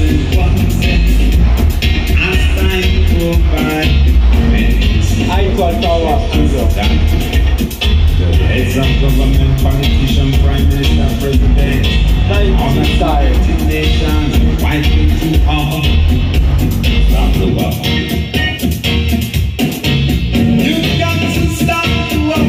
Heads of government, politician, prime minister, president, all the United Nations, white people, all stop the war. You've got to stop the war.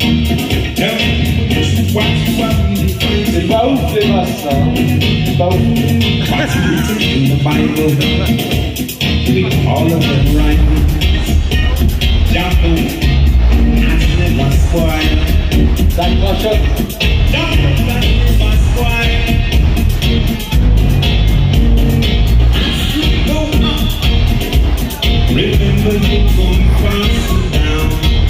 This is what you want me to find. C'est pas ouf les masses, ça. C'est pas ouf. What's written in the Bible, with all of them right. Jump on, that's never spoil. Ça crochette. Jump on, that's never spoil. Go up. Remember you come fast and down.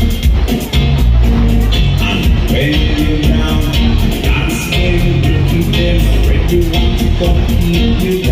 And when you're down, that's where you look at them. When you want to come, you